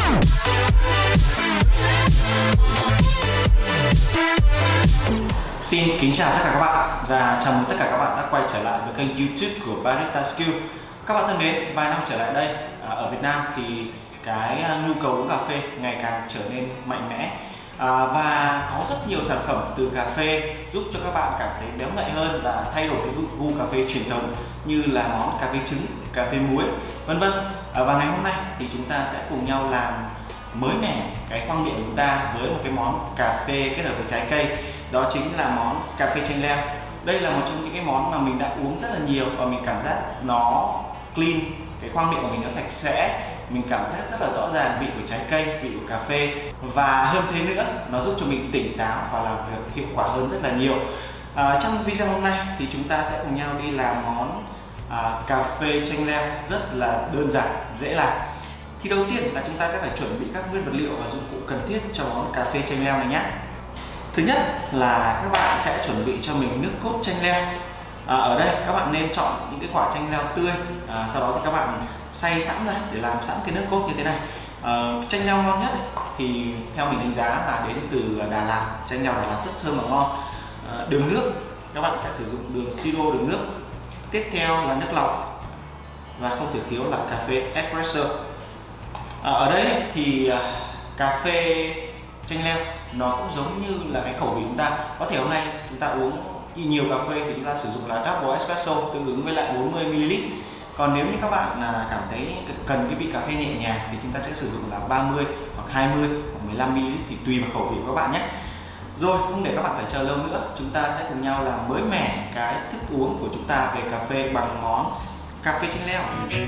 Xin kính chào tất cả các bạn và chào mừng tất cả các bạn đã quay trở lại với kênh YouTube của Barista Skill. Các bạn thân mến, vài năm trở lại đây ở Việt Nam thì cái nhu cầu uống cà phê ngày càng trở nên mạnh mẽ và có rất nhiều sản phẩm từ cà phê giúp cho các bạn cảm thấy béo ngậy hơn và thay đổi cái gu cà phê truyền thống như là món cà phê trứng, cà phê muối, vân vân. Và ngày hôm nay thì chúng ta sẽ cùng nhau làm mới mẻ cái khoang miệng của chúng ta với một cái món cà phê kết hợp với trái cây, đó chính là món cà phê chanh leo. Đây là một trong những cái món mà mình đã uống rất là nhiều và mình cảm giác nó clean, cái khoang miệng của mình nó sạch sẽ, mình cảm giác rất là rõ ràng vị của trái cây, vị của cà phê, và hơn thế nữa nó giúp cho mình tỉnh táo và làm việc hiệu quả hơn rất là nhiều. Trong video hôm nay thì chúng ta sẽ cùng nhau đi làm món cà phê chanh leo rất là đơn giản, dễ làm. Thì đầu tiên là chúng ta sẽ phải chuẩn bị các nguyên vật liệu và dụng cụ cần thiết cho món cà phê chanh leo này nhé. Thứ nhất là các bạn sẽ chuẩn bị cho mình nước cốt chanh leo. Ở đây các bạn nên chọn những cái quả chanh leo tươi, sau đó thì các bạn xay sẵn ra để làm sẵn cái nước cốt như thế này. Chanh leo ngon nhất thì theo mình đánh giá là đến từ Đà Lạt, chanh leo Đà Lạt rất thơm và ngon. Đường nước, các bạn sẽ sử dụng đường siro, đường nước. Tiếp theo là nước lọc và không thể thiếu là cà phê espresso. Ở đây thì cà phê chanh leo nó cũng giống như là cái khẩu vị chúng ta. Có thể hôm nay chúng ta uống nhiều cà phê thì chúng ta sử dụng là double espresso tương ứng với lại 40 ml. Còn nếu như các bạn cảm thấy cần cái vị cà phê nhẹ nhàng thì chúng ta sẽ sử dụng là 30 hoặc 20 hoặc 15 ml thì tùy vào khẩu vị của các bạn nhé. Rồi, không để các bạn phải chờ lâu nữa, chúng ta sẽ cùng nhau làm mới mẻ cái thức uống của chúng ta về cà phê bằng món cà phê chanh leo.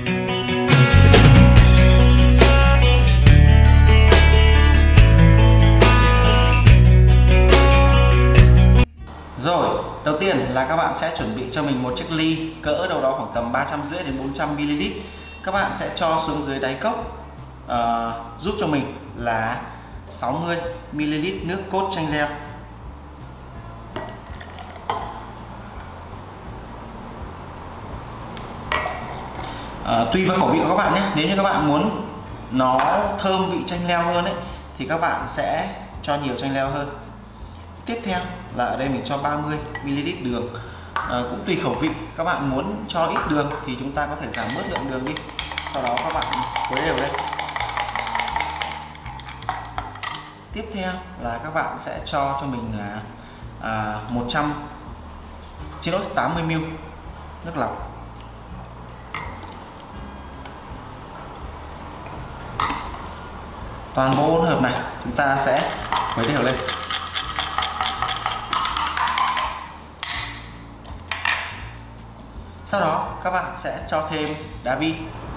Rồi, đầu tiên là các bạn sẽ chuẩn bị cho mình một chiếc ly cỡ đâu đó khoảng tầm 350 đến 400 ml. Các bạn sẽ cho xuống dưới đáy cốc giúp cho mình là 60 ml nước cốt chanh leo. Tùy vào khẩu vị của các bạn nhé. Nếu như các bạn muốn nó thơm vị chanh leo hơn ấy, thì các bạn sẽ cho nhiều chanh leo hơn. Tiếp theo là ở đây mình cho 30 ml đường. Cũng tùy khẩu vị, các bạn muốn cho ít đường thì chúng ta có thể giảm bớt lượng đường đi. Sau đó các bạn khuấy đều lên. Tiếp theo là các bạn sẽ cho mình là 80 ml nước lọc. Toàn bộ hỗn hợp này chúng ta sẽ khuấy đều lên. Sau đó các bạn sẽ cho thêm đá bi.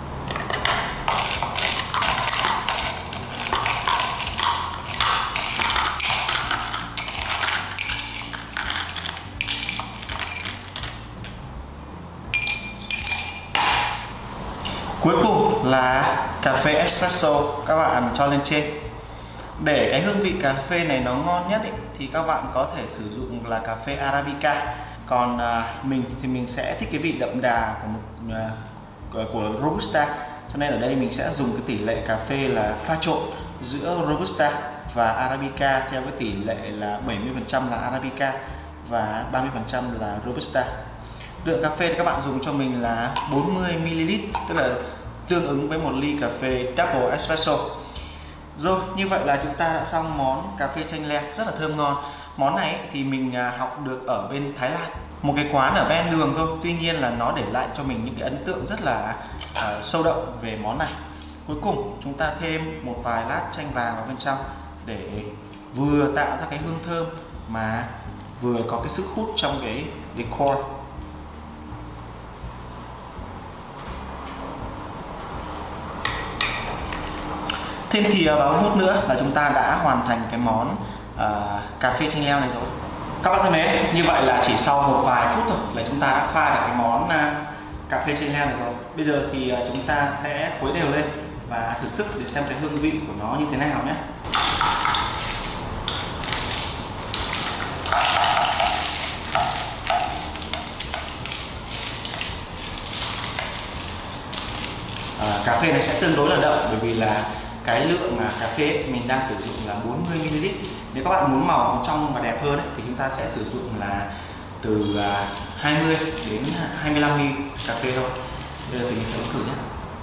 Cuối cùng là cà phê espresso các bạn cho lên trên. Để cái hương vị cà phê này nó ngon nhất thì các bạn có thể sử dụng là cà phê Arabica. Còn mình thì mình sẽ thích cái vị đậm đà của Robusta, cho nên ở đây mình sẽ dùng cái tỷ lệ cà phê là pha trộn giữa Robusta và Arabica theo cái tỷ lệ là 70% là Arabica và 30% là Robusta. Lượng cà phê thì các bạn dùng cho mình là 40 ml, tức là tương ứng với một ly cà phê double espresso. Rồi, như vậy là chúng ta đã xong món cà phê chanh leo rất là thơm ngon. Món này thì mình học được ở bên Thái Lan, một cái quán ở ven đường thôi. Tuy nhiên là nó để lại cho mình những cái ấn tượng rất là sâu đậm về món này. Cuối cùng chúng ta thêm một vài lát chanh vàng vào bên trong để vừa tạo ra cái hương thơm mà vừa có cái sức hút trong cái decor. Thêm thìa và ống hút nữa là chúng ta đã hoàn thành cái món cà phê chanh leo này rồi. Các bạn thân mến, như vậy là chỉ sau một vài phút thôi là chúng ta đã pha được cái món cà phê chanh leo này rồi. Bây giờ thì chúng ta sẽ khuấy đều lên và thưởng thức để xem cái hương vị của nó như thế nào nhé. Cà phê này sẽ tương đối là đậm bởi vì là cái lượng cà phê mình đang sử dụng là 40 ml. Nếu các bạn muốn màu trong và đẹp hơn thì chúng ta sẽ sử dụng là từ 20 đến 25 ml cà phê thôi. Bây giờ thì mình sẽ uống thử nhé.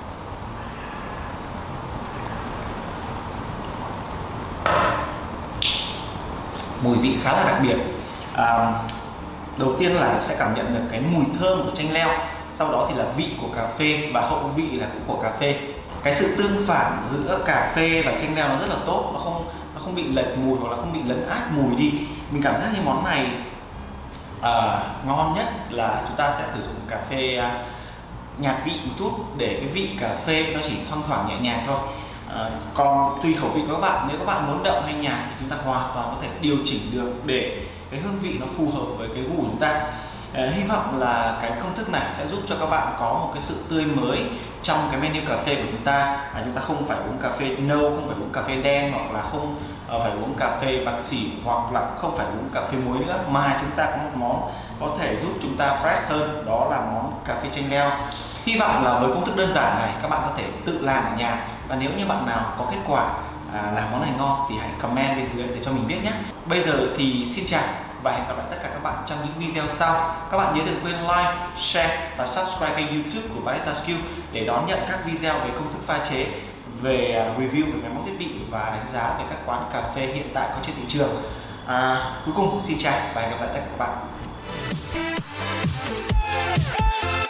Mùi vị khá là đặc biệt. Đầu tiên là sẽ cảm nhận được cái mùi thơm của chanh leo, sau đó thì là vị của cà phê và hậu vị là cũng của cà phê. Cái sự tương phản giữa cà phê và chanh leo nó rất là tốt, nó không bị lệch mùi hoặc là không bị lấn át mùi đi. Mình cảm giác như món này ngon nhất là chúng ta sẽ sử dụng cà phê nhạt vị một chút, để cái vị cà phê nó chỉ thoang thoảng nhẹ nhàng thôi. Còn tùy khẩu vị của các bạn, nếu các bạn muốn đậm hay nhạt thì chúng ta hoàn toàn có thể điều chỉnh được để cái hương vị nó phù hợp với cái gu của chúng ta. Hy vọng là cái công thức này sẽ giúp cho các bạn có một cái sự tươi mới trong cái menu cà phê của chúng ta. Chúng ta không phải uống cà phê nâu, không phải uống cà phê đen, hoặc là không phải uống cà phê bạc xỉu, hoặc là không phải uống cà phê muối nữa, mà chúng ta có một món có thể giúp chúng ta fresh hơn, đó là món cà phê chanh leo. Hy vọng là với công thức đơn giản này các bạn có thể tự làm ở nhà, và nếu như bạn nào có kết quả làm món này ngon thì hãy comment bên dưới để cho mình biết nhé. Bây giờ thì xin chào và hẹn gặp lại tất cả các bạn trong những video sau. Các bạn nhớ đừng quên like, share và subscribe kênh YouTube của Barista Skill để đón nhận các video về công thức pha chế, về review về máy móc thiết bị và đánh giá về các quán cà phê hiện tại có trên thị trường. Cuối cùng xin chào và hẹn gặp lại tất cả các bạn.